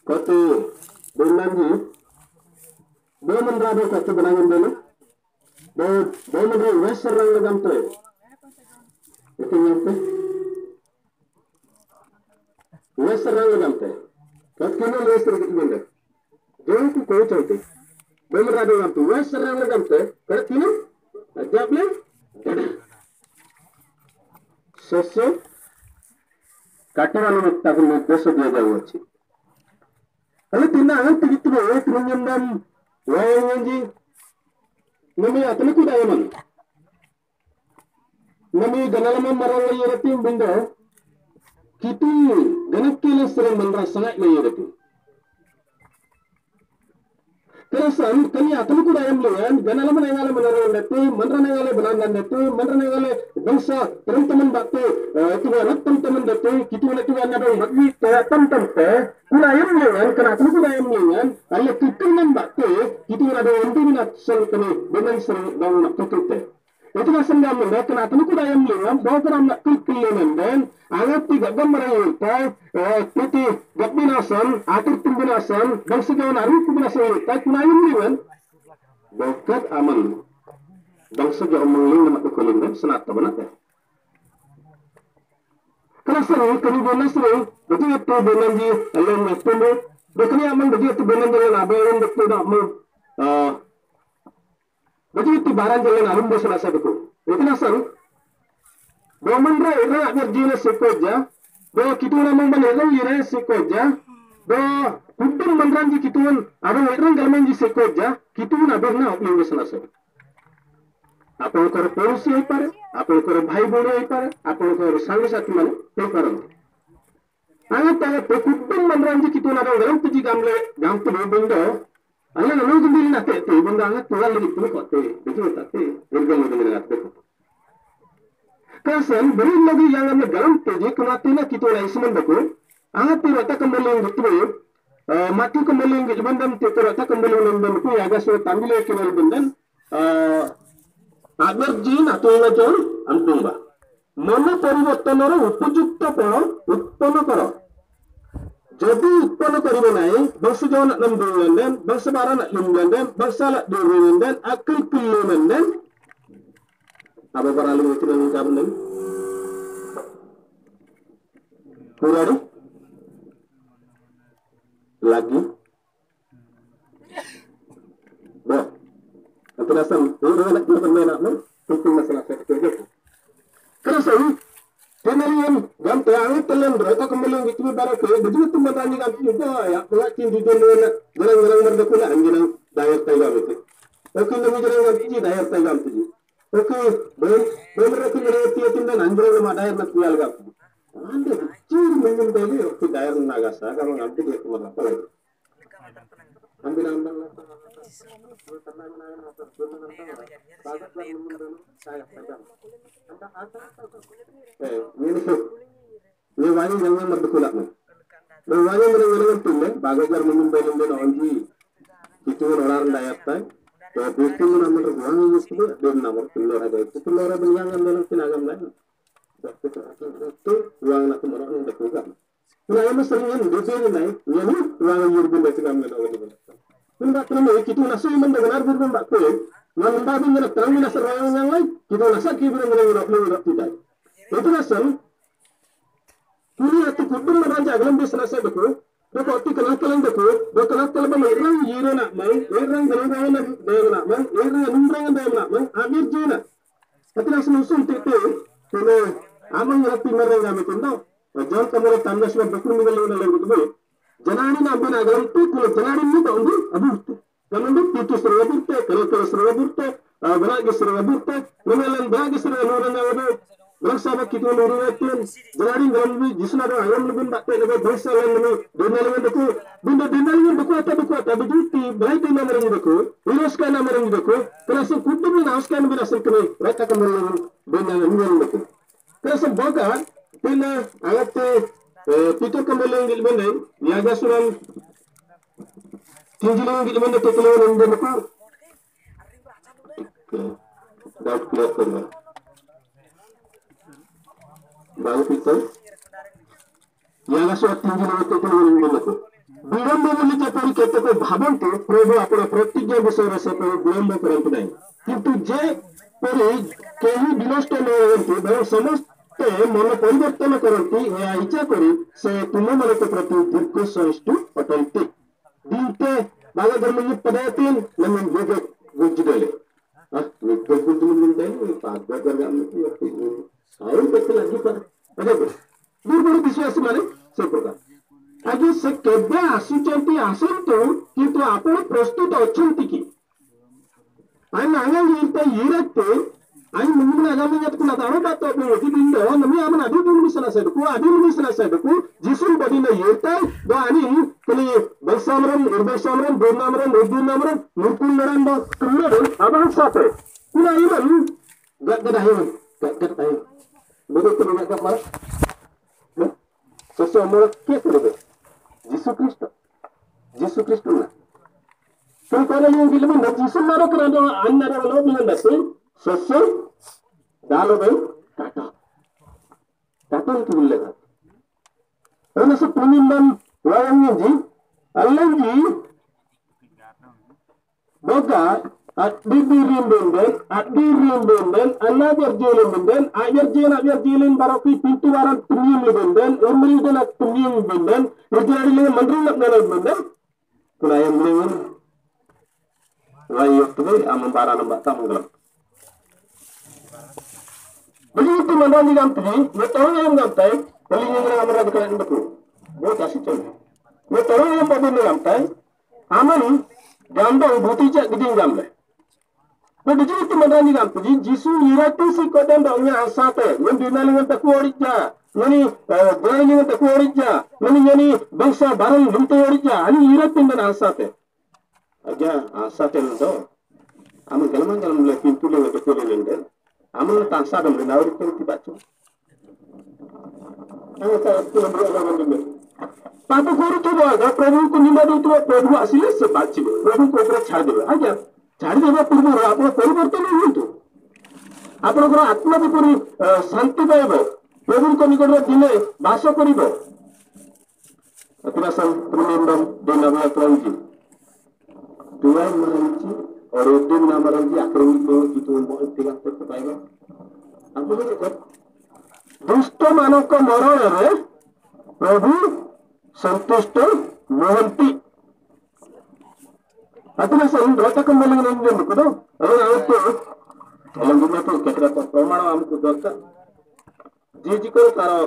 Katu Bunanji, Bowman Rado Katu Benangan Bena, Bowman West Serang Gamte. Itu nyampe. West Serang Gamte. Katu West Serang Gamte. Jangan ku kau cantik. Bowman Rado Gamte. West Serang Gamte. Katu Ajabnya. Sese Kataran Takun Desa dia jauh. Kalau tina angan tigitu boleh turunnya dan wayanganji nami atau ku dayaman nami ganalaman marang layerati benda kitu ganak kila sering menrasai layerati kerasan kami atau ku dayam lengan ganalaman engale menarang dati manran engale benanan dati manran engale bangsa teman-teman bakte itu anak teman-teman dati kitu nak tu anda dong bagi teman-teman teh Kunayam lengan, kenapa kunayam lengan? Allah kita membakte, kita ada untuk nak sel kene, benar sel dong nak tutup teh. Itu kan sendiri menda, kenapa kunayam lengan? Bawa kerana nak tutup lengan dan, angat tiga gambar yang ultai, piti gabinasan, atur tumbinasan, dan sejauh naru tumbinasan ultai, kunayam lengan. Bokat aman, dan sejauh mengeling nak tutup lengan, senata benar teh. Kalau sering, kami benar sering, betul itu benar di alam itu, betul aman betul itu benar jalan abalan betul tak mau, betul itu barang jalan alam bersama saya betul. Itu nasang, bahwa mereka agar jiwa sekoja, bahwa kita orang membangun jiwa sekoja, bahwa kumpul menranji kita orang jalan jiwa sekoja, kita nak berna apa yang bersama saya. Apa yang kau polisi ipare, apa yang kau bhai bhai ipare, apa yang kau sangi satu mana, ipare. Angat kumpul menranji kita orang dalam tujuh gamtu benda, angat lalu sendiri nak tu benda angat tuan lagi tu kau tu, betul tak tu, bergam dengan angat tu. Kasan beri lagi yang angat dalam tujuh kenatina kita orang Islam betul, angat tu rata kembali yang betul, mati kembali yang benda tu rata kembali yang benda tu, agak sulit ambil kembali benda. Agar jin atau ngajar antumba. Mana परिवर्तन रो उपयुक्त करो उत्पन्न करो. Jadi उत्पन्न करी बनाए बंश जो nak nambungan bangsa bara nak lumban bangsa nak durungan akil piluman apa baralu itu yang kamu nih? Kurang lagi. Bah. Kerasan, orang nak bermain nak tentang masalah sektor. Kerasan, kenalian gamte angin telan berata kembali gitu barat ke, begitu tu matanya gamte juga ya, pengakin di dunia jalan-jalan berdekula anjing dayar tayam itu. Oke, nabi jalan gamte dayar tayam itu. Oke, benar aku berarti itu dan anjing nama dayar nak jual gamte. Anda ciri minum tadi, oke dayar nagasa, kamu gamte dia cuma apa lagi? Ambil. Ini wajib jangan berdekulak nih. Wajib benar-benar tulen, bagaimana menumbuhin dan onji itu orang layak tay. Itu nama orang itu dia nama telur ada itu telur ada yang dalam tinagam lain. Itu uang nak orang yang berdekulak. Nah, yang seringan di sini naik, ini uang yang berbeda dengan orang itu. Tidak terlalu kita nasi mendengar berbeda tu, menambah dengan terang dengan serang yang lain, kita nasi kita benar-benar tidak. Itu nasal, ini atau kumpul meraja dalam bisnes saya betul, dokter kenal-kenal betul, kenal-kenal orang jiro nak main, orang dalam nak main, orang numbrang dalam nak main, amir jina. Tapi nasal musuh itu, kalau amang rati mereng kami tundau, jangan kamu tanda sudah betul mengalir betul. Jangan nampak agam tu, kalau jangan ini tak undur, aduh tu. Jangan tu itu serba burte, kalau serba burte, beragi serba burte, memelan beragi serba orang yang ada. Bersahabat kita orang itu, jangan dalam ni, jisna ada ayam lebih bapak lebih bersa lain lebih, dunia lebih beku, benda lebih beku atau begitu, baik nama orang beku, uruskan nama orang beku, kerana kudu menaskan berasal kini, mereka kembali benda yang beku. Kerana bagai, bila alat Pito kembali yang gilbanda, niaga suran tinggi yang gilbanda tutulan yang bermakna. Dah keluar kerana. Baru pito, niaga suran tinggi yang tutulan yang bermakna. Bilang केतक भावती प्रभु आपण प्रतिज्ञा विषय से विलंब करते नहीं किंतु जे परि केही विनष्ट न होती बरं समस्ते मन परिवर्तन करती या इच्छा करी से तुम मन के प्रति दीर्घ सहिष्णु अटंती दीते बागा धर्म पदार्थीन नमन विवेक गुजरेले विवेक गुजरेले पागल करगाम की और बेत लगी पर अरे दुर्बल विश्वास माने से प्रकार आगे से केबे आसुचंती आसंतो किंतु आपण प्रस्तुत अछंती की ఆయన ఆంగం చేస్తే ఈరత్తే ఆయన ముందు అగమయ్యకున్న తర్వాత ఒదిగిందో నమ్మి ఆమెను అభివృద్ధిసిన సైడుకు జీసుని బడిన ఏర్తాయి దాని కొన్ని బల్సామరం ఇర్బల్సామరం బోర్నామరం రుద్దునామరం ముర్కున్నరం కున్నడు అభాసాపే కులా ఇవన్ గద్దదాయన్ గద్దదాయన్ బోదొత్తు నగ మర సస్య అమర కే కొరబే జీసు క్రీస్తు నా तो कहने लगे कि मैं जीसस मारो कर दो अन्नर वालों में नसे सस्य डालो भाई टाटा की बोल लेगा और नसे पुनिंदन वायंगे जी अल्लाह जी बोगा अड्डीरीम बेंदन अन्ना जर्जेलन बेंदन आजर्जेलन बारोकी पिंटू वारन पुनियम बेंदन उर्मिलदन पुनियम बेंदन रुद्राड़ी ले मंदिर लगना बेंदन कुलायम लेवन waktu itu aman para nambah tamu gelap. Begitu mana ni ganti, betul yang ganti, paling yang ramai ramai kerana betul. Buat kasih contoh. Betul yang pada ni ganti, aman gambar bukti cak geding gambar. Begitu mana ni ganti, Jisu irati si kodan dongnya asate, yang dinalingan tak kuarija, yani dinalingan tak kuarija, yani bangsa barang lumte kuarija, ani irati mana asate. aja asa tendo amu galam le pintu le betul le amu tansa dam le nawri ko tibacu amu ta tu le पापा को तो बोला प्रभु को निंदा तो प्रभु असली से बातचीत प्रभु को ऊपर छाड़ देबे आजा छाड़ देबा पूर्व आपण परिवर्तन होतो आपण को आत्मा को पूरी शांति पाइबो प्रभु को निकट दिने वास करिबो अतरा सन पुनिंदम देनबा प्रभु Tuhan merenci orudin nama merenci akhirnya itu mohon tidak terpakai. Apa itu? Dusta manuk mara Prabhu santusto mohanti. Atau sen dota kembali dengan dia betul. Itu kalau kita tu kira permana amku dota. Jijiko karo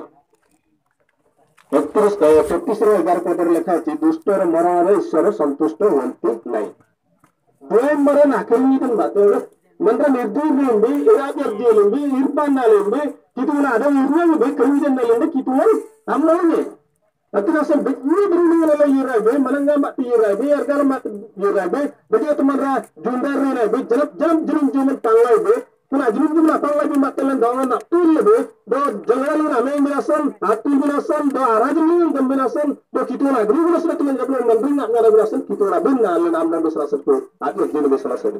33 पदर लेखा अच्छी दुष्ट और मरण ईश्वर संतुष्ट होते नहीं द्वयं मरण आखिरी कन बात है मंत्र निर्दोष इरादर्जियलुंबी इर्बानालुंबी कितुना अदम इरुवुबे कविजन्नलुंबी कितुना हमलोगे अतरासन बिगुरी बिरुनिगला इराबे मनंगा मत इराबे अरगाल मत इराबे बदिया तुमरा जुंदर इराबे जलम जुरुम तांगाबे kuna jurum apa lagi makalan dawan atul lebe do jangalan ame minasan atul minasan do arajulun minasan do kituna guru minasan tulen jablan mandring nak ngara minasan kituna benna len amna minasan ko adu din minasan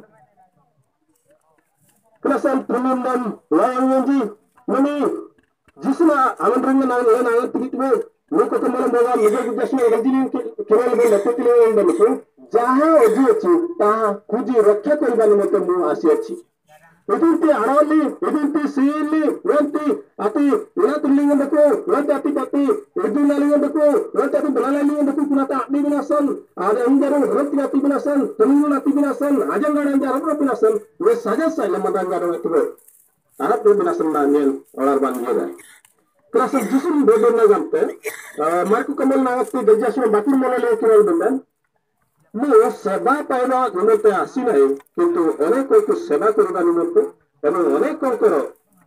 kerasan pemandam layang yanji mani jisna amandring na len angat tikitwe nuko kemalan bawa mujer jasna gandini keral be lakotile ndamso jaha oji achi taha kuji rakha koribani mote mu asi achi Idunti arali, idunti sili, nanti ati lingan dako, nanti ati pati, lingan dako, nanti ati lingan dako, kunata ati binasan, ada enjaru nanti ati binasan, teningun ati binasan, ajangan enjaru apa binasan, wes saja saya lembaga enjaru itu, arab tu binasan banyak, olar banyak. Kerasa justru beda nagamte, marku kamal nagati dejasnya batin mola le kiral bendan. ମୁଁ ସେବା ପାଇବା ନିମନ୍ତେ ଆସି ନାହିଁ କିନ୍ତୁ ଅନେକଙ୍କୁ ସେବା କରିବା ନିମନ୍ତେ ଏବଂ ଅନେକଙ୍କର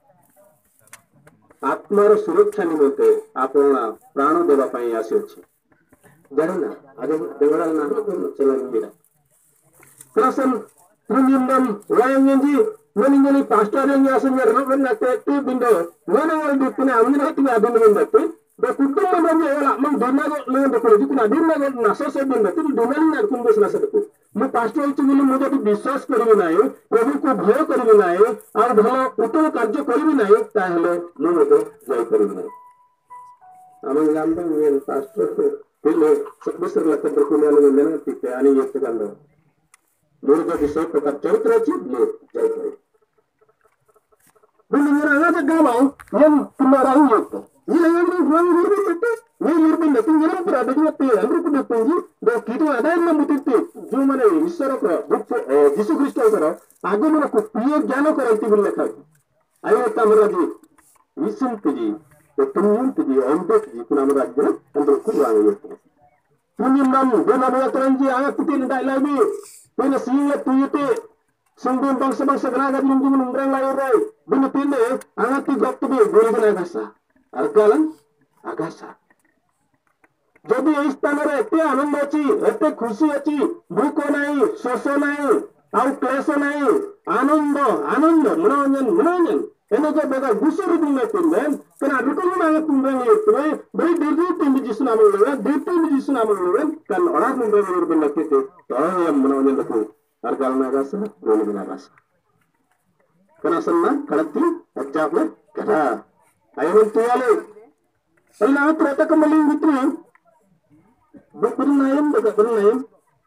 ଆତ୍ମାର ସୁରକ୍ଷା ନିମନ୍ତେ ଆପଣ ପ୍ରାଣ ଦେବା ପାଇଁ ଆସିଅଛି ଜାଣିନା ଆଜି ଦେବରାଲ ନାମ ଚଲାଇଲା କ୍ରାସନ ପ୍ରିମିୟମ ୱାଇଏନଜି ମନିଙ୍ଗଲି ପାଷ୍ଟରିଂ ଆସନ ରବନ ନାତେ ବିଣ୍ଡ ମନවଳ ଦିତିନେ ଆମନି ହତି ଆଦିନ ବନ୍ଦତେ Berkumpul namanya orang menggunakan dengan berkumpul itu nadir dengan nasa sebenarnya itu dengan nakum besar sebetulnya. Mau pasti itu ini mau jadi bisnis kerjanya, प्रभु को भय करना है और भला उत्तम कार्य करना है ताहले mau itu jauh करना है. Aman gambar dengan pastor Ini sebesar lakukan berkuliah dengan kita ani itu kan lo. Mereka bisa tetap jauh terajib lo jauh. Bunu orang ada galau yang kemarin itu. Ini yang orang itu. Ini lebih nanti yang berada di hati. Aku sudah tunggu. Dan kita ada yang membutuhkan. Cuma ini Isra kau, Yesus Kristus kau. Aku mana kupiah jana kau itu boleh kau. Ayo kita berada. Mission tuji, petunjuk tuji, untuk tuji. Kuna berada. Untuk kurang itu. Punyam, dia nama teranji. Ayat putin tak lagi. Punya singet tuyute. Sungguh bangsa-bangsa geraga di menunggang layurai. Benutine, angat tiga tu be, boleh agasa. Argalan, agasa. Jadi istana ete anand achi, ete khushi achi, bhuko nahi, shosho nahi, au kleso nahi, anando, manoranjan. Ene jo bega gusur dunga tunben, kena rukun mana tunben itu, beri diri tinggi jisu nama lewen, diri jisu nama lewen, kan orang tunben lewen lagi tu, orang yang manoranjan tu. Argalan agasa, boleh agasa. Kena senang, kalati, ajablah, kena. Ayo mentuale. Kalau nak terata kembali gitu, bernayam, bernayam,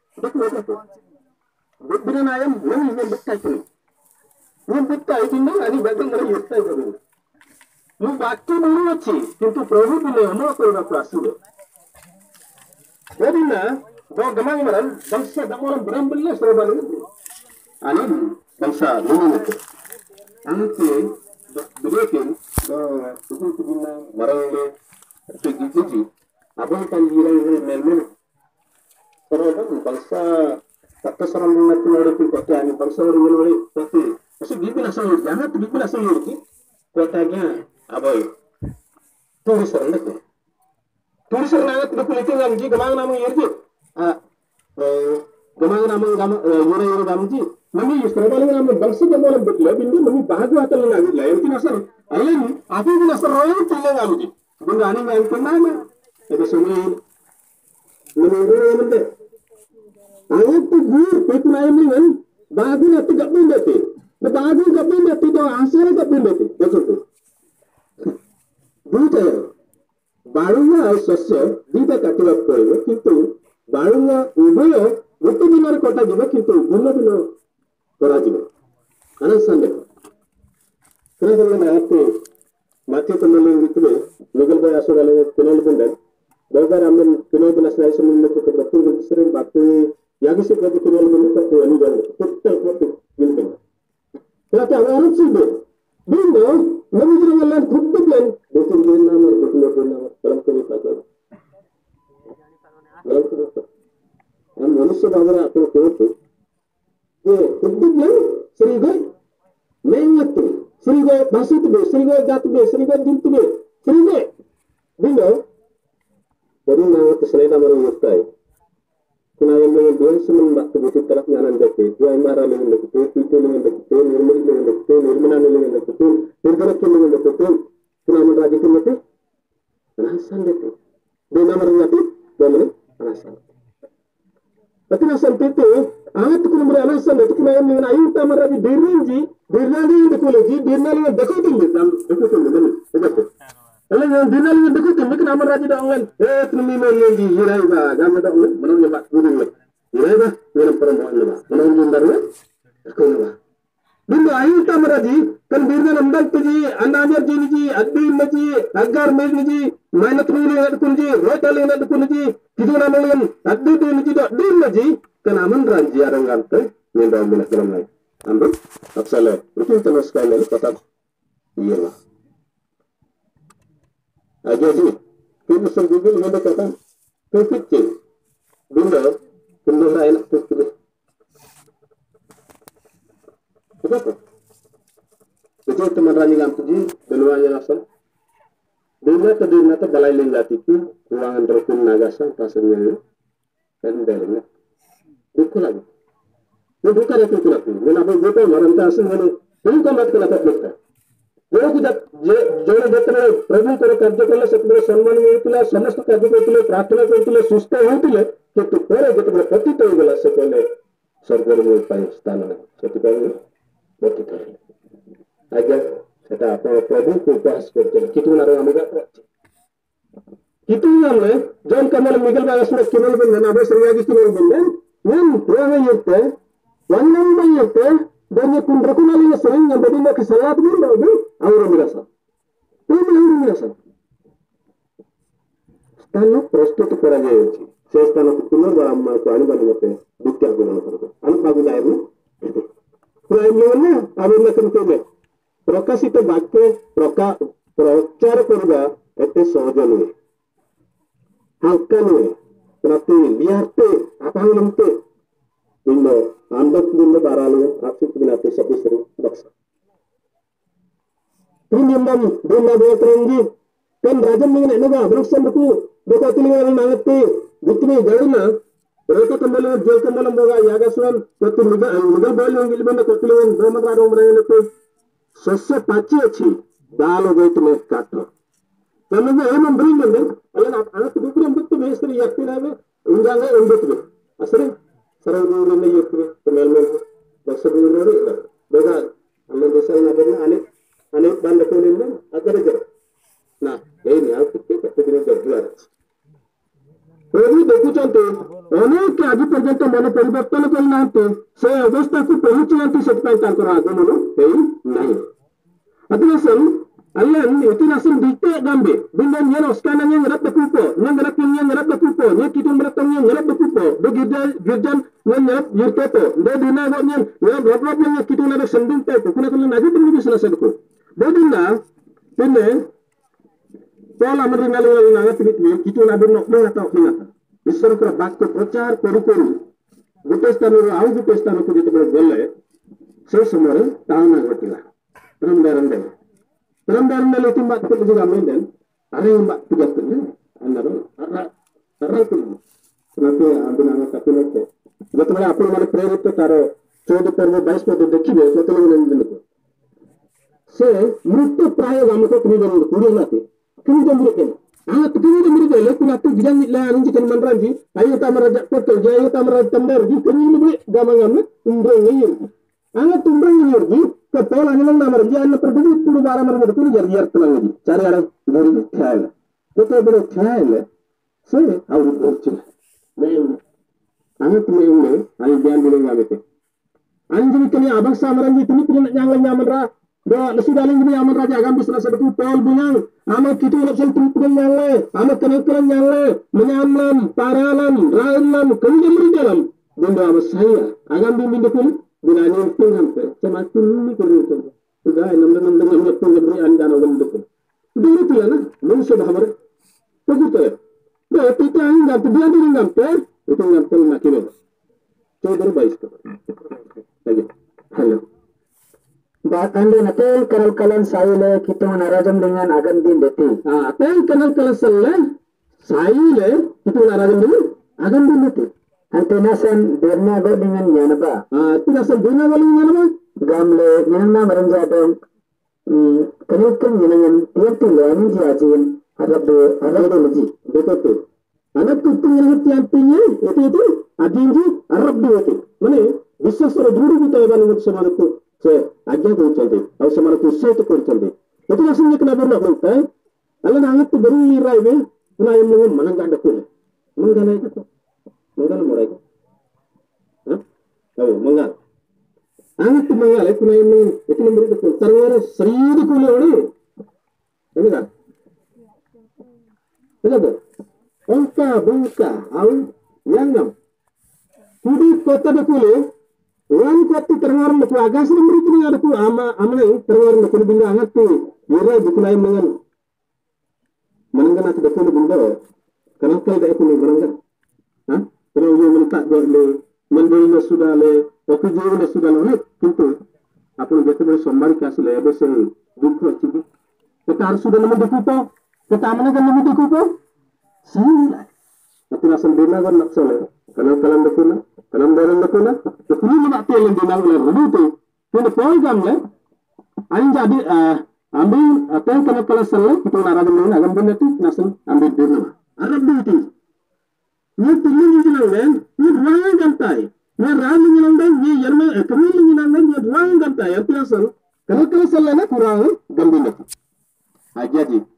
bernayam, mana yang betul itu? Yang betul itu ni, ada bagian mana yang betul itu? Lu baki mana aci, কিন্তু প্রভু দিলে আমরা করবা প্লাসিলে। jadi na, bawa gamang maran, bangsa damoran berambilnya serban itu. Ani bangsa dulu itu. Anti begitu, itu guna marangnya pergi abang kan bilang memang orang bangsa tak terserang mati orang itu kota ini bangsa orang orang tapi masih bikin asal jangan tu bikin asal itu kotanya abai turis orang itu turis orang itu berkulit dengan ji gamang nama itu gamang nama orang gamang ji mami serba nama bangsa gamang betul bindi mami bahagia atau lagi lah yang asal ayah ni apa yang asal orang itu lagi ji benda ni yang kenapa itu semua menurut anda ayat tu gur petnaim ni kan bahagia nanti tak benda tu bahagia tak benda tu tu asal tak benda tu betul tu bukan barunya sosial tidak katulah kau itu barunya ubah itu benar kota juga itu benar orang juga anak sandal kenapa ayat tu mati kembali itu legal boy asal kalau kenal benda bagar amen kenal benda selai semua itu kebetulan sering batu yang isi kerja kenal benda itu ini jangan betul mungkin kenapa orang sih benda nabi jangan lain betul betul nama dalam cerita dalam cerita am manusia bahawa aku itu betul serigai mengerti serigai bahasa itu serigai jatuh serigai jintu serigai benda jadi nama kesalahan orang mustai kuna yang dengan dua semen waktu betul terap nyanan jatuh dua imara dengan betul itu dengan betul nirmani dengan betul nirmana dengan betul nirgarakan dengan betul kuna menrajikan betul penasan betul dia nama orang itu dua menit penasan tapi nasan itu alat kuna beri alasan itu kuna yang dengan ayu tamar lagi dirnji yang dikuleji dirnali yang dekotin betul kalau yang dinali yang dekotin mungkin amar raja daungan tumi melihat di hirai ba jam daungan menunggu bak gudung hirai ba yang perempuan ba menunggu darwa aku ba bindu ayu tamar raja kan birna nambal tuji anamir ji addi maji agar meji mainat mili yang dekunji rotal yang dekunji kidu namalin addi ji addi maji kan aman raja orang gantai yang dalam milik dalam lain ambil aksala itu terus sekali lagi kata iya lah aja sih kita sendiri dengan kata kecil bunda benda enak kecil kenapa itu teman rani ngampun ji benuanya asal dina balai lenggati itu ruangan terkun nagasa pasangnya kan belnya itu lagi itu bukan itu lagi kenapa betul maranta asal mana bukan mat kenapa betul जो कि जो बेतने प्रभु को कार्य कले सेतबे सम्मान होइतिला समस्त कार्य करतिले प्रार्थना करतिले सुस्थ होइतिले किंतु परे जेतबे पतित हो गेला से पहले स्वर्ग में पाए स्थान सेति परे पतित हो आज्ञा सेटा आपण प्रभु को उपवास करते कितु नार अमुगा itu namanya John Kamal Miguel Bagasura kinol ben na abe seriagi kinol ben nan roga yette wannan ban yette dan kun rakuna li sering yang badina ke salat bin daud awro mirasa stano prostuto କରାଯାଇଛି ସେ ସ୍ଥାନକୁ ପୁନର୍ବାର ଆମକୁ ଆଣିବା ନିମନ୍ତେ ଦୁଃଖ ଆଗମନ କରିବ ଆମେ ଭାବୁ ନାହିଁ ପ୍ରାୟ ନା ଆମେ କେମିତି ପ୍ରକାଶିତ ବାକ୍ୟ ପ୍ରଚାର କରିବା ଏତେ ସହଜ ନୁହେଁ ହାଲକା ନୁହେଁ ప్రతి liarte apa lemte indo andak indo baralu asik binate sabisru baksa Prinyambam dona botrangi kan rajam mingin enaga bruksam buku dokatilingan nangati bukti jarina reka kembali jel kembali boga yagaswan kotu mugal bal yang gilbanda kotilingan doma raro mrayelete sosya pachi achi dalo goitme kato Karena emang beringan deh, anak tuh yang betul mesti yakin aja, unjangnya yang betul, asal sarang dulu nih yakin, teman-teman, dasar dulu nih, bega, aman desa ini ada aneh banda kuning nih, agak aja, nah, ini aku pikir ini berjuang. Jadi देखो चलते, अनेक के आगे पर्यंत मैंने परिवर्तन करना है, से अवस्था को पहुंचना तो सकता है ताकि आगे मनो नहीं, अतः Ayan, itu langsung dite gambe. Binden yang sekarang yang ngerat bekupo, yang ngerat bekupo, yang kita meratang yang ngerat bekupo. Do girjan yang ngerat yurtepo. Do dina yang berapa yang kita nada sending tepo. Kuna kuna nagi pun bisa selesai ko. Do dina, penne, pola meringal yang nada pilih kita nada nok atau pinata. Isor kera bakto procar koru. Gutestan au gutestan ko jete bolle. Saya semua tahu nak bertilah. Rendah. Dalam itu mbak tu juga main ada yang mbak tiga tu ni, anda tu, arah tu, kenapa ambil nama tapi nanti, betul mana apa mana prayer itu taruh, 14 perlu 22 perlu dekide, betul mana ini tu. Se, murto prayer kamu tu kini jangan kurian nanti, kini jangan murto. Anak kini jangan murto, lepas nanti jangan lah ni jika manranji, ayo tamar aja betul, ayo tamar tamar, di kini ni gamang umreng ni. Anak umreng ni Kepala hanya nama dia anak pergi puluh barang mereka puluh jar tenang lagi. Cari orang dari kaya. Kita berkaya. Saya awal bercil. Main. Anak main. Ayo jangan bilang apa itu. Anjing kini abang samaran itu ni kini jangan nyaman ra. Dah nasi dalam kini nyaman raja agam bisa nasi betul pol bungang. Anak kita nak sel tumpul nyale. Anak kenal nyale. Menyamlam, paralam, railam, kini jamri dalam. Benda apa saya. Agam bimbing dekul. Bila ni pun hampa, semakin ni kerja tu. Sudah, nama pun beri anda nak benda tu. Dulu tu lah, manusia bahawa begitu ya. Dah, kita ingat dia tu ingat itu ingat pun nak kira. Coba berbaik tu. Lagi, hello. Bahkan dia nanti kenal saya le kita menarajam dengan agan din deti. Apa kenal saya le kita menarajam dengan agan din deti. Antinasan derna go dengan nyanaba. Antinasan derna go dengan nyanaba. Gamle nyanna maranjadong kenalkan nyanyan tiap lain jiajin Arab lagi. Betul. Anak tu yang tiap-tiapnya itu adinji Arab itu. Mana bisnes orang dulu kita yang mana semana tu saya ajar tu cende. Atau semana tu saya tu pun cende. Itu langsungnya kenapa nak buat? Alah anak tu baru irai be. Puna yang mungkin mana tak ada pun. Menggal itu. Menggal mulai. Tahu menggal. Anak tu menggal itu puna yang mungkin itu nombor itu. Terus seribu kuliah ni. Ini kan? Kenapa? Bangka, au yang Kudi kota dekule, wan kota terngar nak agas ni meri kini ada ku amane terngar nak kuni benda angat tu, yura bukulai menangkan aku dekule benda, kenapa dah aku ni menangkan? Kalau you mentak le, mandiri sudah le, aku juga sudah le, কিন্তু আপনি যেতে বলে সোমবার কে আসলে এবে সে দুঃখ হচ্ছে kita harus sudah nama dekupo, kita amane kan nama dekupo, sih. Tapi asal dina kan nak soleh. Kalam dekuna, kalam dalam dekuna. Dekuni nak tiang dina oleh rudu tu. Kena poin gamle. Ain jadi ambil apa yang kena soleh kita nara dengan agam benda tu nasan ambil dina. Arab itu. Ni tulu ni jenang ni ruang gantai. Ni ram ni jenang ni yerma kami ni jenang ni ruang gantai. Apa asal? Kalau soleh na kurang gambin itu. Aja ji.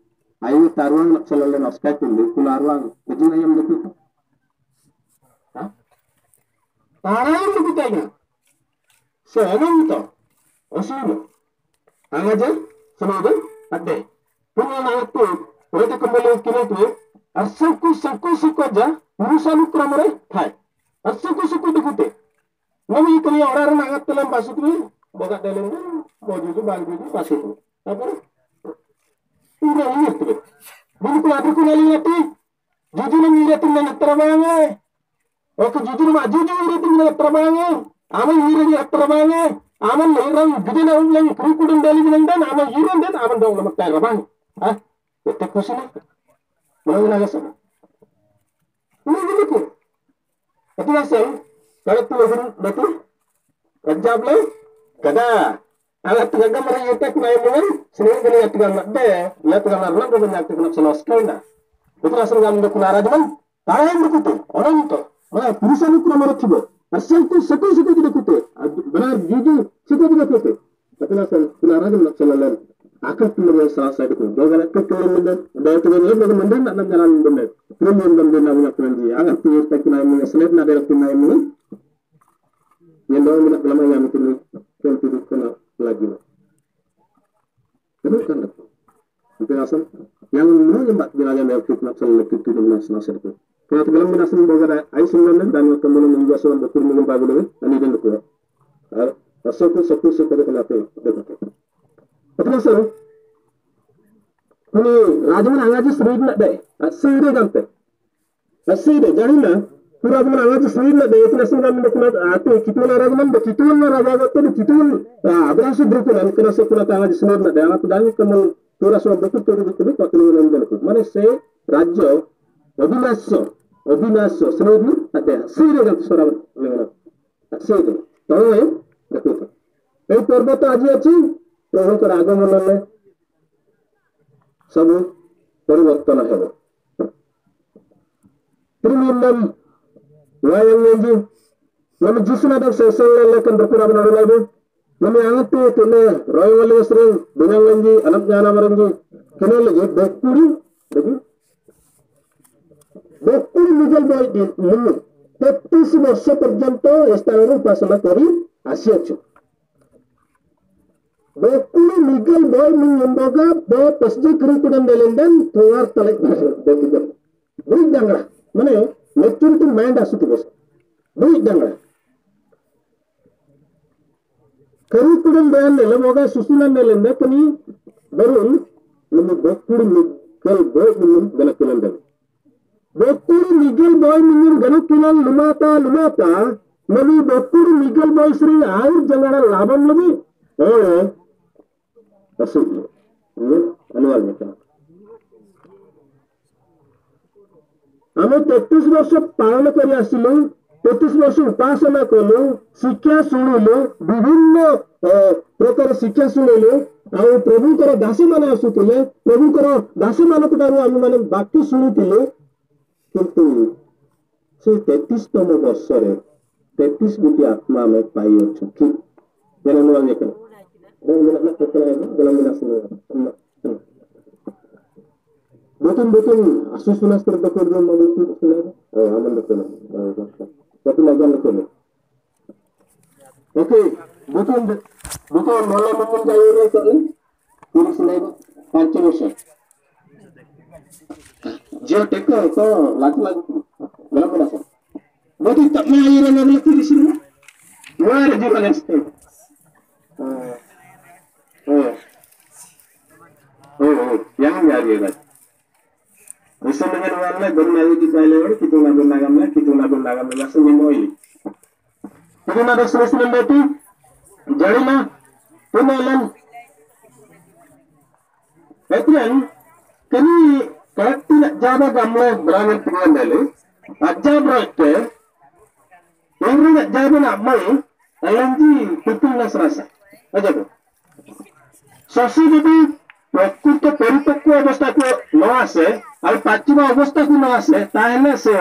Ayo taruhan nak selalu naskah tulis kularuang. Jadi ayam begitu. Hah? Taruhan begitu aja. Seorang itu. Asal. Angaja semuanya ada. Punya anak tu. Mereka kembali kini tu. Asal ku aja. Urusan ukuran hai. Asal ku begitu. Nabi kini orang nak telan pasuk ni. Boga dalam mau juga bangku pasuk. Apa? Udah lihat tu. Buku aku kena lihat tu. Jujur mengira tu nak terbangnya. Oke jujur mak jujur mengira tu nak terbangnya. Aman mengira nak terbangnya. Aman orang gede nak ulang kerukudun dari jenengan. Aman hiran dan aman dong nama terbang. Ah, betul kosong. Mana nak sama? Ini begitu. Tapi asal kalau tu betul. Kerja boleh. Kada. Alat tenaga mereka kena yang sendiri kena yang tegang nak deh, ya tegang nak nak banyak tegang selesai dah. Itu asal kami nak nara jaman, tahan begitu, orang itu, mana perusahaan itu nama tiba, asal tu satu tidak begitu, benar jujur satu tidak begitu. Tapi asal nara jaman nak selalu, akal pilihan salah satu itu, jangan nak kekeluar benda, dah tu benda nak jalan benda, premium benda nak punya peranji, agak pilih tak kena yang seleb nak ada kena yang dong nak lama yang itu yang kena lagi. Itu kan itu asal yang mana yang jenazah yang kita selalu kita nasib itu. Kalau kita bilang nasib bagai ai sumber dan kemudian menjadi seorang betul mungkin bagus dulu, ini dan betul. Asal tu satu sekali kenapa? Apa asal? Ini rajaman angaji sering nak deh, asal dia gampe, asal dia jadi na. Pura mana angaji sering nak deh, itu nasib kami nak atau kita rajaman begitu raja tu begitu. Berasal berikutan kerana sekolah angaji sering nak deh, anak dah kemudian pura soal betul betul tak kena orang betul. Mana saya raja Obinaso sering ada sering yang suara lewat. Sering tahu ya betul. Ini perbuatan aja sih, orang keragam mana सब परिवर्तन है त्रिमिंदम वायंगेंजी नम जिसना दक सेसेले लेकिन बकुरा बना लाइबो नम आंगते तने रॉयवले श्री बिनंगंजी अनप जाना मरंजी कने लगे बकुरी देखी बकुरी निजल बॉय मुन्नु 33 वर्ष पर्यंत स्थानर उपासना करी आसियाछु Bekuli legal boy menyemboga bahwa pasji kerikudan delendan tuar talek begitu. Beri jangan mana ya? Lecture itu main dah suatu bos. Beri jangan. Kerikudan delendan lembaga susunan delendan kini baru lebih bekuli legal boy menyem ganak delendan. Bekuli legal boy menyem ganak delendan lumata. Nabi bekuli legal boy sering air jangan labam lebih. Oh. Asal ini anualnya kan. Kami 33 वर्ष पालन करी आसिलु 33 वर्ष उपासना कलु शिक्षा शुणिलु विभिन्न प्रकार शिक्षा शुणिलु आ प्रभुकर दासी माने आसुतिले प्रभुकर दासी मानक ठारू आम माने बाकी शुणुतिलु किंतु से 33तम वर्ष रे 33 गोटी आत्मा में पाई अछि ठीक जेना अनुवालnya kan. Betul asus sunas terdekat dengan manusia sudah. Aman betul. Tapi lagi betul. Oke, betul malam mungkin jauh ni tak ni. Ini selain pancing usia. Jauh tekar ko lagi. Dalam mana sah? Betul tak mahu orang lagi di sini. Mana dia mana sih? Yang jadi kan. Bisa dengan warna bermain di dalam kita nagam langsung memoi. Kita nak selesai nanti. Jadi na penalan. Betul. Kini kalau tidak jaga gamla berangan pengen dulu. Aja berarti. Yang tidak jaga nak mau. Alanji betul nak serasa. Aja tu. Sasi jadi प्रकृत परिपक्व अवस्था को न आसे और पाचिमा अवस्था को न आसे ताहले से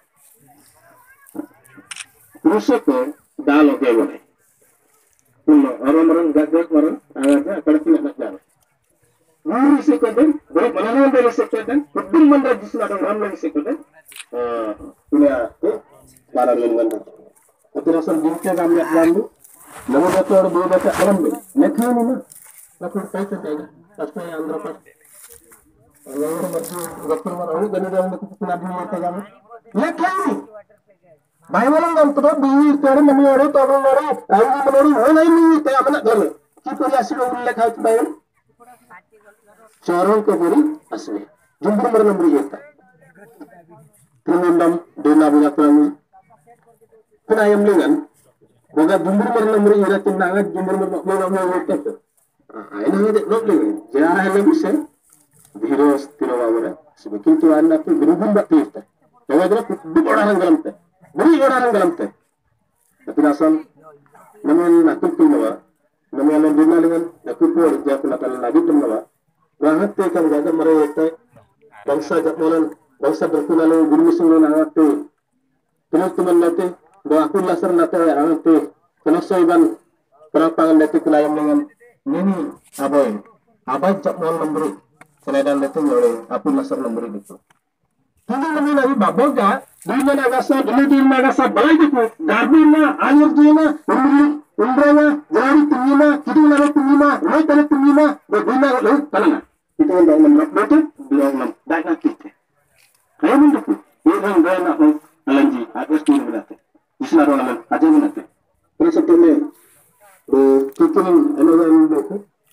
कृषक दाल होके बने और मरण गगक मरण आगे अकड़ की न जावे uri sekunden, boleh mana dari sekunden, betul mana di sana ada mana sekunden, punya barang yang mana. Tapi rasa dinka kami lalu, nama batu ada dua batu alam ni, lekha ni na, lakukan saya saja, pasti yang berapa. Yang berapa doktor orang ini jadi orang itu kena dunia tegak. Lekha ni. Bayang kan tu bihir tiada mami orang tu orang orang, angin menori, mana ini tiada mana dulu. Kita lihat sih orang lekha itu bayang. Corong ke beri asli. Jumlah mana beri kita. Pengendam dona banyak lagi. Kena ayam lengan. Boga jumlah mana beri ira tinangan jumlah mana kita. Ini ada nak lagi. Jangan lagi bisa. Dihiras tirawara. Sebab itu anak tu berubah kita. Kalau ada tu orang galam tu. Beri orang galam tu. Tapi asal namun nak tu nawa. Namun yang dona lengan nak tu orang nak lagi tu nawa. Rahat tekan jaga mereka bangsa jatmolan bangsa berkunalu guru sungguh nangate teman-teman nate doa aku lasar nate nangate kenasaiban perapangan nate kelayam dengan nini abai jatmolan memberi selain nate oleh aku lasar memberi itu Hindi namin lagi baboga di nagasa balay dito garbina ayur dina umbrana jari tingina kitu nalo tingina ulay talo tingina garbina lo tananga itu ang daw ng betul bilang ng dahil na kita kaya mo dito yung dahil na akong alanji at gusto mo natin isinaro naman aja mo natin pero sa tuloy kikinin ano yung dito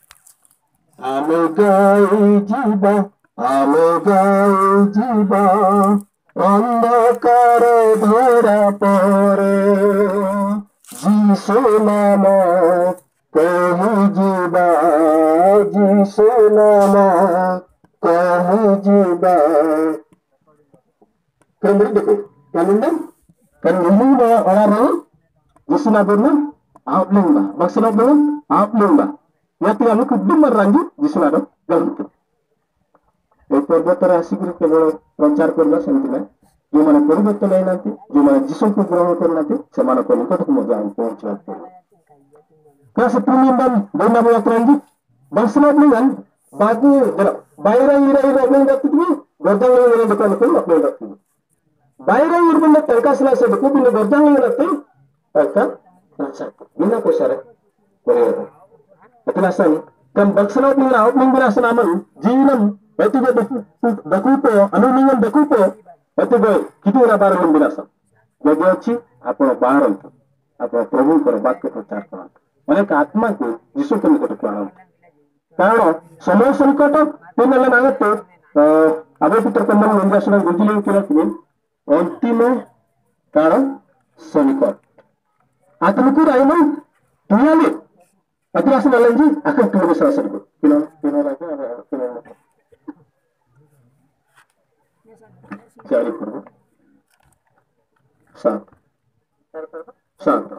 amogai jiba andakare dhara pore jisu nama kahi jiba jisu nama kahi jiba kan deko kan ba orang jisu nama outling ba maksudnya outling ba ya tinggal ku dumar ranju jisu nama gantu पर्वतर आसिक केवल प्रचार करना सेमती ना जो माने परिवर्तन है नाते जो माने जिसम को ग्रहण करना थे समान को निकट को मजा पहुंचना क्या सप्रीमियम दोना में यात्रांगी बंसना dengan bagi bayra ira अपने दत्त में गर्दन में दुकान को अपने दत्त में bayra ira बंदा तलका सला से दुकान में गर्दन में दत्त तलका अच्छा बिना को सारे करे इतना सन कम बंसना में आउट में बिना सनामन जीवन Itu dia dakupo, anu ningan dakupo. Itu boy, kita ora barang membinasa. Jadi aci apa barang tu, apa Prabhu korban ke प्रचार करना. Mereka आत्मा को यीशु के निकट लाना. कारण समय संकट पिनले नागत अबे पुत्र कमल मंदासना गुजिले केला किने अंतिम कारण संकट. आत्मा को राइनो दुनियाले अतिरास नलंजी akan kebesaran को. Kino raja Cari perlu satu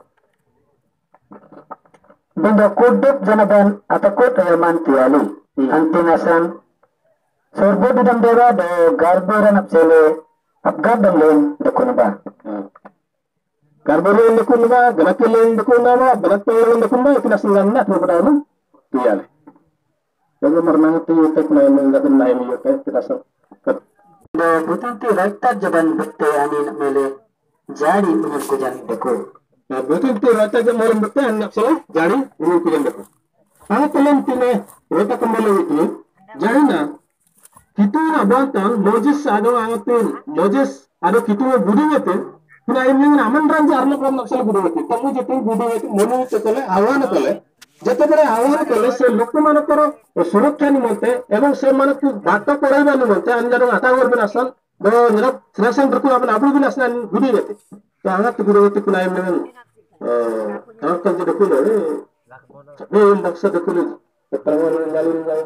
benda kuduk janaban atau kut herman tiali antinasan sorbo didam dewa do garboran apsele abgadan dekunba garbolen dekunba ganakelen dekunba ganakelen dekunba itinasan lanna tuh tiali jadi marnang tiyu tek na ngadan na iyo tek tinasan Betul rakta jaban bekte ani nak mele jari unur kujan deko. Nah betul rakta jaban malam bekte ani nak salah jari unur kujan deko. Kalau kalian tine rakta kembali itu jari na kita na bantan Moses ada angatin Moses ada kita budi itu kuna ini aman ranji arna kam nak salah budi itu. Kamu jatuh budi itu monu itu kale awan kale ଯେତେବେଳେ ଆହ୍ୱାନ କଲେ ସେ ଲୋକମାନଙ୍କର ସୁରକ୍ଷା ନିମନ୍ତେ ଏବଂ ସେମାନଙ୍କୁ ବାଟ ପଢାଇବା ନିମନ୍ତେ ଅନ୍ୟର ଆତାଗର ବି ଆସନ ନିରାଶନ ରଖୁ ଆପଣ ଆପଣ ବି ଆସନ ଗୁଡ଼ି ଦେତେ ତ ଆଘାତ ଗୁଡ଼ି କୁନାଇ ମାନେ କାରଣ ତ ଦେଖୁଲେ ଏ ବକ୍ସ ଦେଖୁଲେ ପ୍ରମାଣ ଜାଣି ଯାଉ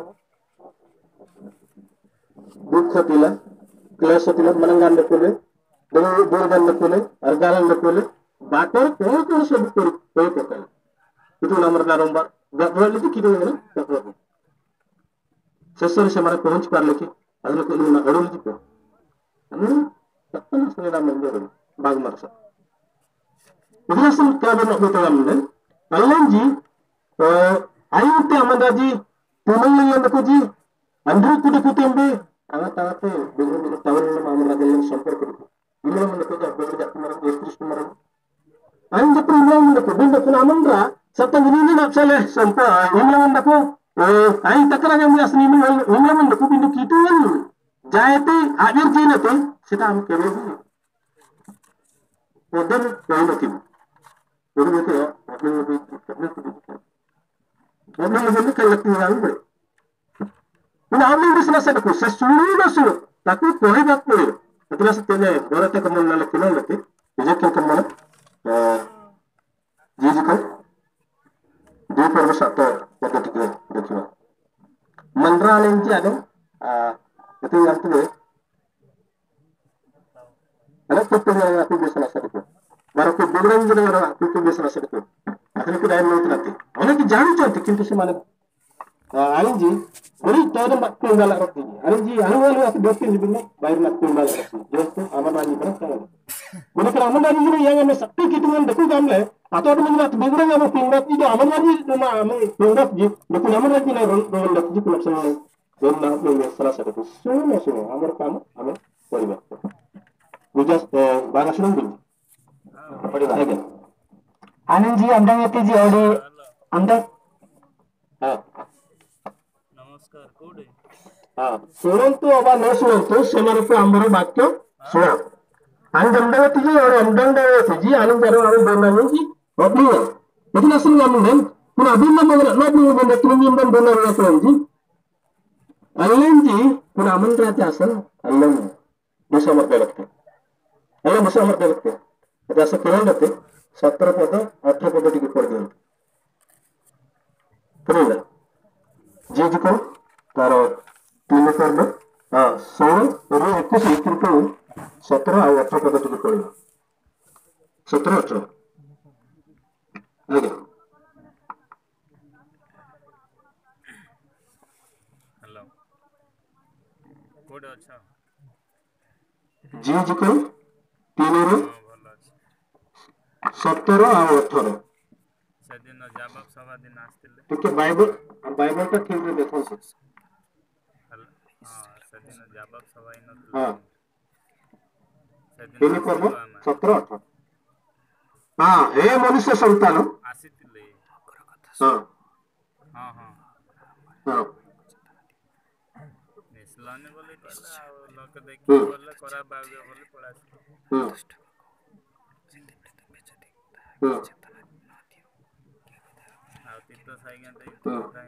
ଦୁଃଖ ଥିଲା କ୍ଲେଶ ଥିଲା ମନଙ୍ଗାନ ଦେଖୁଲେ ବୋରଗାନ ଦେଖୁଲେ ଅର୍ଗାନ ଦେଖୁଲେ ବାଟର କଣ କଣ ସବୁ କରି ପକାଇଲେ itu nomor narombar gak boleh itu kita mana gak boleh sesuai sama pohon cikar lagi ada ke ilmu orang itu tak pernah sekali nama dia bag marsa itu asal kalau nak betul namanya Alanji ayu te amandaji tumang yang aku ji Andrew kudu kutembe awat-awate bener tahun mamur raja yang sampai kudu bila mendekat bekerja kemarin terus kemarin anja primang mendekat binda kuna amandra satang ini nak saleh sampai imla mendekat ai takaranya mias ni imla mendekat bindu kitu kan jayate akhir jinate sita am kere odan kaino kim odan itu ya odan lebih kalak tinggal ber Una amin di sana sadako sa suru na suru tapi koi bak koi atlas tene borate kamal na lakina lati ejek kamal jiji ko do porbo sato wadati ko dekima mandra lenji ado itu yang tu ana ko to na ko bisa sadako mara ko dogran jina mara ko bisa sadako akhirnya ko dai mo tlati ona ki janu chonti kintu se mana Alinji, beri tahu mak tunggal roti. Alinji, anu aku dokin jibinnya, bayar nak tunggal roti. Jelas aman lagi berapa? Mana kalau aman lagi ini yang ame sakti gitu kan, deku gamle. Atau ada mengenai beberapa yang mau pindah itu aman lagi, nama ame pindah jib. Deku aman lagi na rolong dak jib nak sama. Rolong nak salah satu. Semua amar kamu, amar boleh. Bujas bagas nunggu. Apa dia lagi? Aninji andang itu ji odi andang. शुणन्तु अबा न शुणन्तु सेमानकु आमर वाक्य शुण अंदंडवति जी और अंदंडवति जी आनंदरो आरो बोलनानि जी ओब्लियो इतना सुन गामुन पुन अभिन्न मगर नबु बंद तुमिम बन बोलना जी अल्लन जी पुन आमंत्रणाचे असेल अल्लन मुसमर देलते अल्लन मुसमर देलते आता असं केलं जाते 17 पद 18 पद टिके पड देल करेला जी जी को तारो तीन कर 16 और 21 को 17 और 18 पद टिके पड 17 18 आगे हेलो कोड अच्छा जी जी को 3 रो 17 और 18 ସେଦିନ ଜାବାବ ସଭା ଦିନ ଆସିଥିଲେ ଟିକେ ବାଇବଲ ଟା ଠିକ ରେ ଦେଖନ୍ତୁ ସେଦିନ ଜାବାବ ସଭା ହିଁ ନଥିଲା ହଁ ସେଦିନ ତିନି ପର୍ବ 17 18 ହଁ ଏ ମନୁଷ୍ୟ ସନ୍ତାନ ଆସିଥିଲେ ହଁ ହଁ ହଁ ହଁ ମିଶିଲାନି ବୋଲି କହିଲେ ଆଉ ଲୋକ ଦେଖିକି ଗଲେ ଖରାପ ଭାବିବେ ବୋଲି ପଳେଇ ଆସିଲେ ଆଉ ତୀର୍ଥ ସାଇଜ୍ଞା ଦେଇ କଥା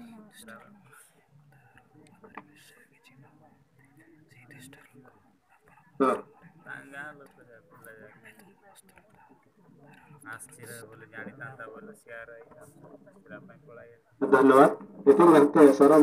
ଗାଁ ଲୋକ ଆସିଛି ବୋଲି ଜାଣିଥାନ୍ତା ବୋଲି ସିଆର ସେଟା ପାଇଁ ପଳାଇ धन्यवाद इथून घंटे सर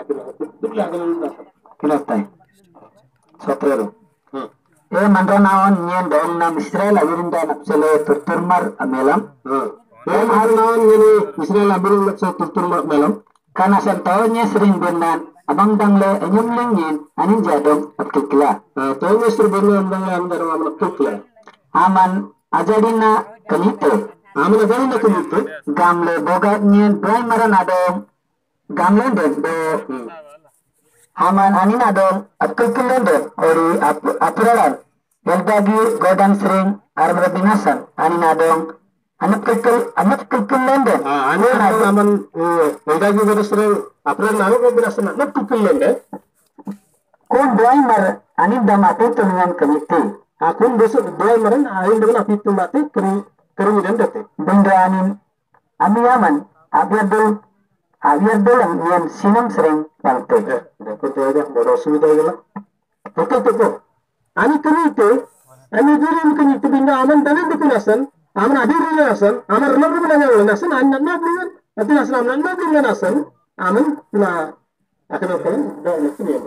सत्रह mantra naon nyen daun nam Israel abirinda napsele turturmar amelam hal naon ini Israel abirin napsele turturmar amelam kana santonya sering benan abang dangle enyum lengin anin jadong apkikla tohnya sering benan abang dangle amdara amna apkikla aman ajadina kanite aman ajadina kanite gamle bogat nyen dry maran adong gamle den do aman anin adong apkikla den ori apuraran Beldagi godang sering armada binasan anin adong anak kekil lende aman beldagi godang sering apuraran armada binasan anak kekil lende kon doai mar anin damate tuningan kamiti akun besok doai maran ain dengan api tumate kering dendete benda anin ami aman abiadul yang sinam sering walte देखो तो आजा बड़ा असुविधा हो गया ओके तो आणि कमीते आणि दुरून कमीते बिंदा आमन तने देखून असन आमन आदिरून असन आमन रनर बनावलं असन आणि नन्ना बिंदा अति असन आमन नन्ना बिंदा असन आमन तुला अकन पण नक्की येईल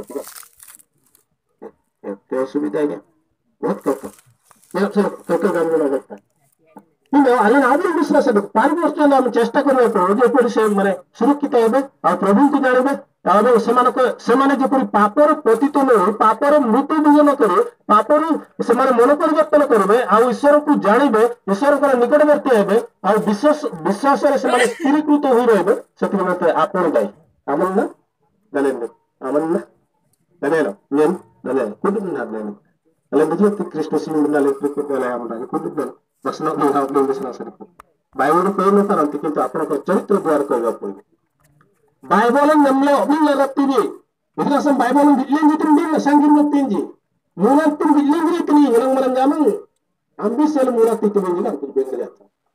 ते असुविधा आहे बहुत कतो या सर कतो गाणं लागतं ಇನ್ನು ಅಲ್ಲಿ ಆದ್ರೂ ವಿಶ್ವಾಸ ಬೇಕು ಪಾಲ್ಗೊಳ್ಳುವ ನಾವು ଚେଷ୍ଟା କରିବାକୁ ଯେପରି ସେ ମାନେ ସୁରକ୍ଷିତ ହେବେ ଆଉ ପ୍ରଭୁଙ୍କୁ ଜାଣିବେ ଆଉ ସେମାନେ ଯେପରି ପାପର ପତିତ ନ ହୋଇ ପାପର ମୃତ୍ୟୁ ଭୋଜନ କରି ପାପରୁ ସେମାନେ ମନ ପରିବର୍ତ୍ତନ କରିବେ ଆଉ ଈଶ୍ୱରକୁ ଜାଣିବେ ଈଶ୍ୱରଙ୍କର ନିକଟବର୍ତ୍ତୀ ହେବେ ଆଉ ବିଶ୍ୱାସରେ ସେମାନେ ସ୍ଥିରୀକୃତ ହୋଇ ରହିବେ ସେଥିପାଇଁ ଆପଣ ଦାୟୀ ଆମର ନା ଜାଣିଲେ aman na danelo nyen danelo kudu na danelo ala biji ti kristo sin na le ko la am da kudu dan basna do ha do basna sar bible ko no faran ti kintu apna ko charitra द्वार ko ga ko bible namlo min la raptini idasam bible dillen jitin din sangin natinji munatin dillen ritini nang maran jamang ambisel munatin tin din ko be ngala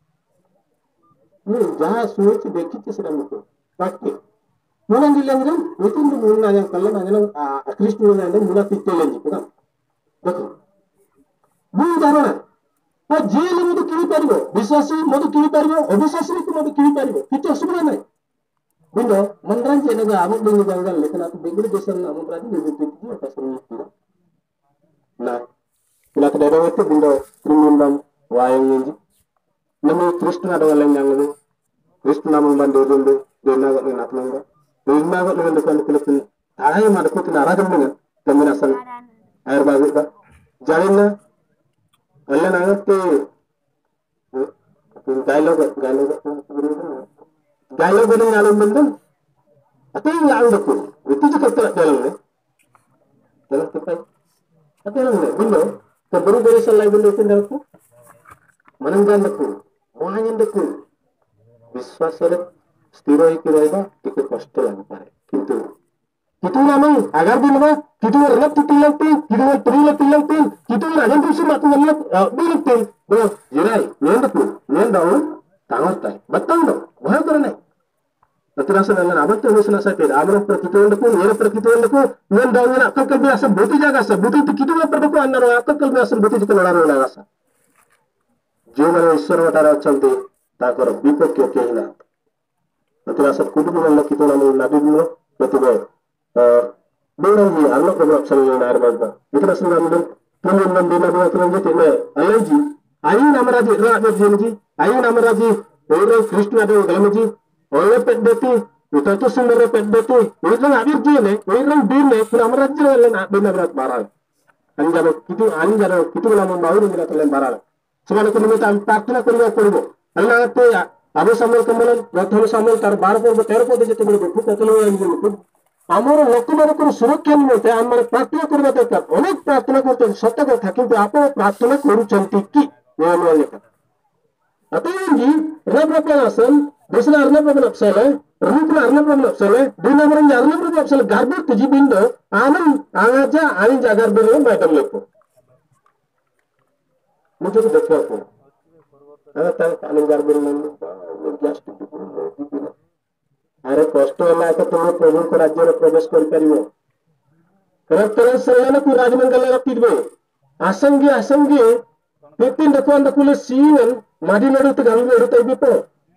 जहाँ सोच देखी किसी ने मुझको बाकी मुना जिलेंगे इतने तो मुना yang कल्ला ना जन कृष्ण मुना ने मुना तित्ते लेंगे पता देखो मुना जाना तो जेल में तो किरी परिबो विश्वासी मधु किरी परिबो अविश्वासी को मधु किरी परिबो किच्छ असुविधा नहीं बिंदो मंदरान जेनगा आमु बिंदु जंगल लेकिन आप बेगुड़ी देशन आमु प्राजी बेगुड़ी तित्ते apa seni ना bila kedai itu bindo kriminal wayang ini namu Krishna ada orang yang lalu Krishna namu bandu dundu dena gak nak nangga dena gak dengan depan kelipin ayah mana kau tidak ada dengan temen asal air bagus tak jalan Allah nanti dialog dengan alam benda apa yang lalu dekul itu juga tidak jalan kita apa yang lalu bindo kebaru dari selai bindo sendalku मनंगानकु मोहानंदकु विश्वासरे स्थिर होइके रहबा टिके कष्ट लागपारे किंतु कितुना नहीं अगर दिनवा कितुना रनत तिलंते कितुना त्रिलंते कितुना अनंतुसु मातु वल्ल बिलते बो जिराई नेंदकु नेंदाउ तांगरताय बत्तंदो वह करने अतरासन अल्लाह अबत्ते होसना सते आमर प्रतितोंडकु नेर प्रतितोंडकु नेंदाउ अक्कल बियास बुति जागा स बुति कितुना परदकु अन्नरो अक्कल बियास बुति जिक लडारो लागासा जो मैंने ईश्वर बता अच्छा ताकर विपक्ष केही ना अतरा सब कुटुंब में कितो नाम लादी दिनो प्रतिबे बेड़ा जी अल्लाह को अक्षर में नार बाबा इतना सुना मिलन तुम मन देना बात रंगे तेने अल्लाह जी आई नामराज राज जी आई नामराज और कृष्ण आदि गलम जी और पेड्डती उता तो सुंदर पेड्डती और अबीर जी ने और बीर ने फिर नामराज जी ने ना बिना बात बारा अंजानो कितो नाम बाउर मिला तले बारा semana ko nimita प्रार्थना करिया पड़िबो अल्लाह ते आबो सामल कमल प्रथम सामल तार 12 पर्व 13 पद जेते बड़ो खूब कतलो आमर लोक मानकर सुरक्षा निमते आम प्रार्थना करबा दरकार अनेक प्रार्थना करते सत्य कथा किंतु आप प्रार्थना करूचंती कि नियम लेखा अतएव जी रब्रपनासन दूसरा अर्णप्रभन अपसले रूपना अर्णप्रभन अपसले दुई नंबर अर्णप्रभन अपसले गार्बर तुजी बिंदो आमन आजा आनी जागर बिरो मैडम लेको मुझे तो देखा को अरे तार कालिंग गार्बर में गैस अरे कष्ट होला तो तुम प्रभु को राज्य में प्रवेश कर परिबो करतरा सयन को राजमंडल रखिबे आसंगी पेटिन दकोन दकुले सीन माडी नडुत गंगे एडुत बिपो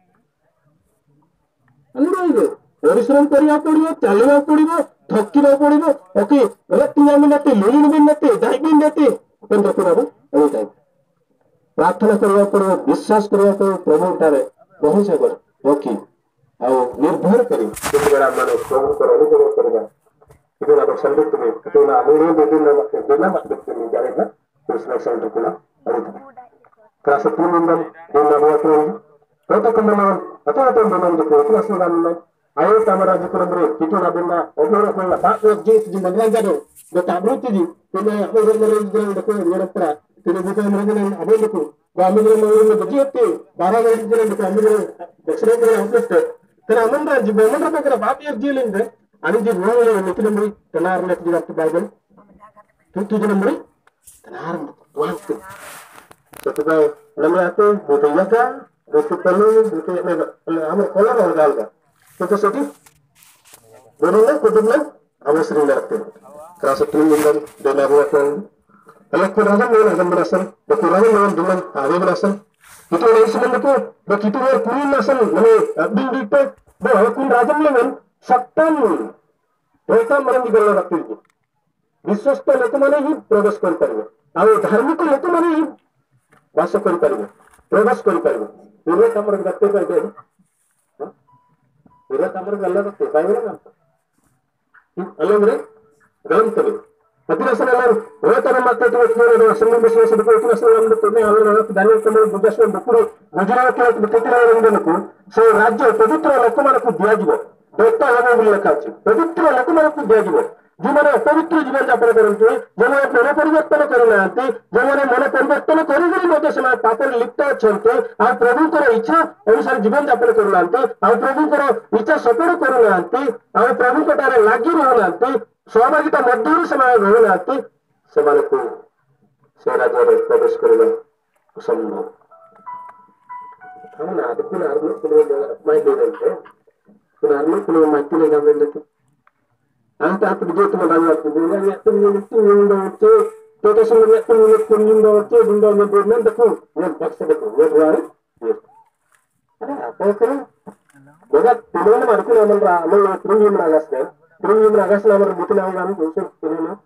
अनुराइबे परिश्रम करिया पड़िबो चलवा पड़िबो थकिबा पड़िबो ओके रतिया मिनते लुलिन बिनते दाइबिन देते केंद्र करबो एई टाइप प्रार्थना करवा पड़ो विश्वास करवा पड़ो प्रभु उठावे बहुत से कर ओके आओ निर्भर करी किसी बड़ा मानो प्रभु को अनुग्रह करेगा कितना तो संदीप में कितना अनुरोध देना मत में जाएगा कृष्ण सेंटर को ना अरे क्लास 3 नंबर 2 नंबर तो कमला अथवा तो नंबर को क्लास नंबर आयो तमरा जी को नंबर कितना बिना ओबरा को बात जी जी मंगला जादो जो ताबरूती जी तो मैं अपने घर में देखो मेरा पड़ा तेरे बुका मरने अबे देखो गामिले में बजियते 12 घंटे जने गामिले दक्षिण में आउटलेट तेरा अमन जी बेमन का तेरा बाप एक जी लेंगे आणि जी रोले निकले मरी तनार ने जी आपके बाइबल तू जने मरी तनार वांत तो भाई लम्बे आते बोते लगा बोते पल्लू बोते में हम कोलर हो जाएगा तो सटी दोनों ने कुटुंब में अवसर लेते क्लास 3 नंबर देना हुआ तो अलग को राजा में राजा बरासन तो कुरान में दुमन आवे बरासन itu yang sebenarnya begitu berkurin asal mana abdul itu bahwa kun raja dengan saktan mereka orang di dalam waktu itu विश्वस्त लोक माने ही प्रवेश कर परिबे आ धार्मिक लोक माने ही वास कर परिबे प्रवेश कर परिबे पूरे तमर गत्ते पाइबे पूरे तमर गल्ला गत्ते पाइबे ना अलग रे गलम करे अतिरसन ಎಲ್ಲರೂ ಹೋತರ ಮತ್ತೆ ತೋರಿಸಿರೋ ಸಂಗಮ ವಿಶ್ವಾಸದ ಪ್ರತಿರಸನ ಒಂದು ತೊನೆ ಅವರ ದಾನಿ ತಮ್ಮ ಬುದ್ಧಸ್ವ ಬುಕ್ಕರು ಗುಜರಾತ್ ಬಿಟ್ಟಿರೋ ಒಂದು ಸೊ ರಾಜ್ಯ ಪವಿತ್ರ ಲೋಕಮಾನକୁ ଦିଆଯିବ देखता हमें भी लिखा है पवित्र लोक मन को दिया जीवन पवित्र जीवन यापन करते जो मन परिवर्तन करना जो मन परिवर्तन कर पापर लिप्त अच्छा प्रभु इच्छा अनुसार जीवन यापन करना प्रभु इच्छा सफल करना प्रभु ठारे लगी रहना सहभागिता मध्य से रहना से राज्य में प्रवेश करना असंभव అవునా అది కూడా మైండ్ లేదంటే నార్మల్ కొన్ని మట్టినే కాబట్టి అంత అప్పుడు జీవితం రావచ్చు ఉండవచ్చు ప్రొటెక్షన్ ఉండవచ్చు ఉండవచ్చు నేను పక్షకు అరే అప్పుడు బాగా తెలియని అనుకున్నామరా అమ్మ తిరుగు ఆగస్టు అమరు బుతులు కానీ చూసి తెలియను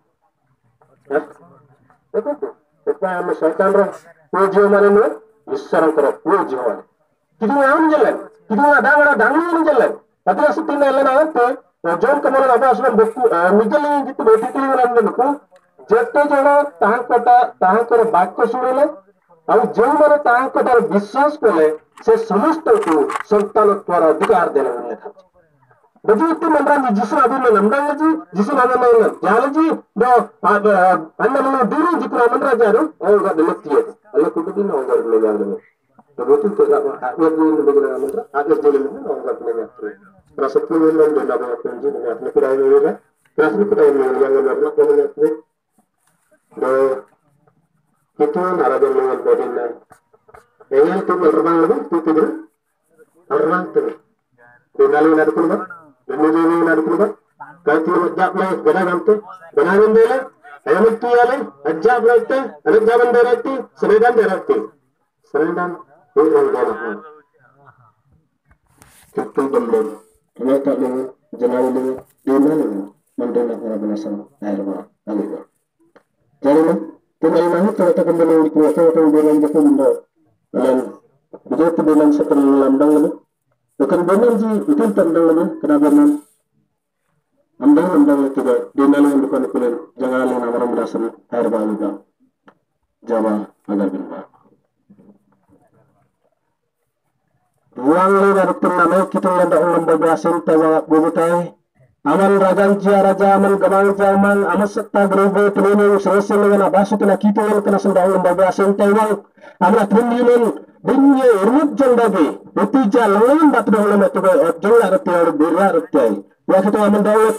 అమ్మ సైతాన్ర ఓ జీవమానము ఈశ్వరంకర ఓ జీవమానం कितना आम जलन कितना दांगड़ा दांगड़ी नहीं जलन अतः सुतिन एलन आवते जोन कमल अब असलन बक्कु निजली जित बेटिकली नंदनको जत्ते जण ताहाकर वाक्य सुनिले और जो माने ताहाकर विश्वास कले से समस्त को संतानत्वर अधिकार देने लेखा बजूत मंडरा जिसु अभिमान नंदंग जी जिसु अभिमान जालजी दो अन्नमनो दूरी जिकुरा मंडरा जारो और गदलतिये अल्लाह कुटुबी न होगर ले जाने betul tidak akhir di negara kita akhir jadi ini orang punya waktu rasa punya orang dan apa yang punya ini akhirnya kita ini juga rasa kita ini yang benar punya waktu do itu narajan dengan badannya yang itu berbang lebih itu tidak orang itu kenali naruh ini naruh kalau jawab lagi gada ganti gada ganti lah ayam itu ya lah jawab lagi ada jawaban berarti seredan berarti seredan Kita dendam, ternyata dengan jenayah dengan dina dengan mandana orang benasan air mah, alih. Jadi mah, pemain mana ternyata kembali di kuasa atau berang jatuh benda, dan begitu berang setelah lambang lagi, bukan berang sih itu tandang lagi, kenapa man? Lambang itu dina dengan bukan kulen, jangan dengan orang benasan air mah juga, Jawa agar benar. Uang le darutin nama kita lenda ulang bagasin tawa bubutai aman rajan jia raja aman gamang jaman aman sekta grobo telene selesai dengan abasu tena kita yang kena senda ulang bagasin tawa aman tunjunan dunia urut jangdabe uti jalan batu ulang batu jangla retiar berar retiai waktu itu aman dawa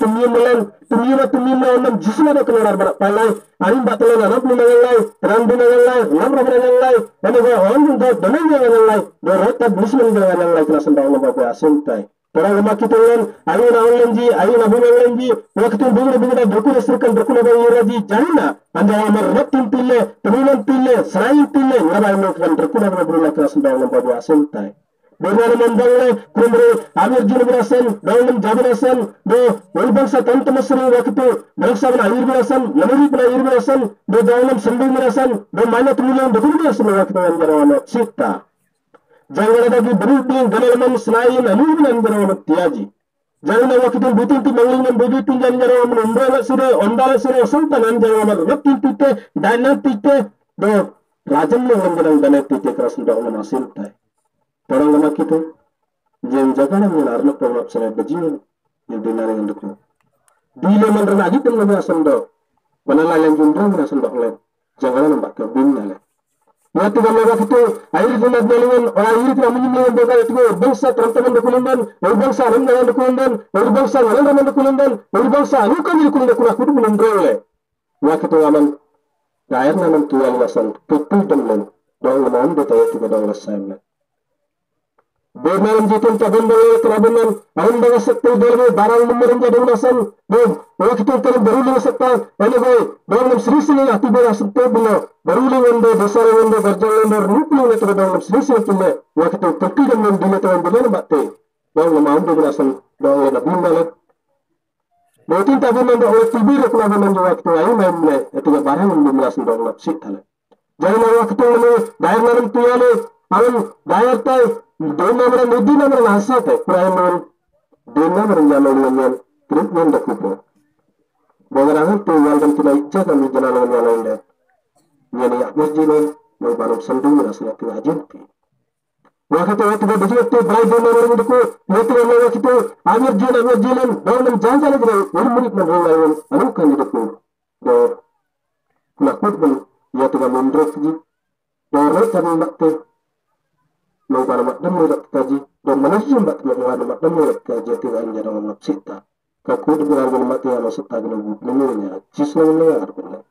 tunjunan jisna ada keluar berak palai arin batu ulang anak mengalai terang mengalai lamra mengalai dan orang juga dengan mengalai dorota muslim dengan lagi kena senda ulang bagasin tai orang lemah kita kan ayo nabulan lanji waktu bunga berkuna serkan berkuna bayiraji jangan anda amar ratin pille temulan pille serai pille ngabai kan berkuna berkuna kena senda ulang bagasin tai Benar mandangnya kumre amir jin berasan dalam jabarasan do ulbangsa tantu masri waktu bangsa bana air berasan lamuri bana air berasan do dalam sendu berasan do mana tumulan do berasan waktu anjarawana sita jangan lagi berunding dalam selain alun anjarawana tiaji jangan waktu butin ti manglin butin anjarawana ondala sire sultan anjarawana ratin tite dana tite do rajan lo anjarawana dana tite kerasan do ulama sintai orang lama kita jangan jaga dengan arna problem sana berjiwa yang benar yang dulu bila menerima aja pun lebih asam do mana lain jundang asam do lain jangan nampak kebinnya lah waktu kalau itu air jenak dengan orang air tidak menyimpan doa itu bangsa teman-teman dokumentan bangsa rendah dokumentan bangsa rendah dokumentan bangsa luka di dokumentan kudu menundre waktu aman air naman tuan wasan tutul dan dong lemon betul itu dong wasan Bermalam jitun tabun balik kerabunan, ahun bangsa sektor dalam barang nomor yang jadi nasan, dan waktu itu terus berulang sektor, anyway, dalam serisi hati bangsa sektor bila berulang anda besar anda berjalan anda rupanya itu dalam serisi itu le, waktu itu terkait dengan dunia tuan bila batte, dalam ahun bangsa dalam nabi balik, mungkin tabun anda oleh tibir kerabunan waktu ahun le, itu barang nomor nasan dalam sih thala. Jangan waktu itu bayar naram tuale, ahun bayar tay Dona muda nama nasi teh, kurang dona jalan treatment dah kupu. Bagaimana tu walau tu naik jalan ni jalan deh. Ni aku jiran, mau baru sendiri rasanya tu aja. waktu besi itu baik benar orang itu waktu itu amir jalan jangan salah jalan orang murid menerima anu kan itu do nakut pun ya tuh menurut sih dorot sama bakte mau pada mak demu dak kaji do manasih mbak mau mak demu dak kaji tu anja dengan mak sita kaku di bulan mak ya masuk tadi nemunya cisna mendengar benar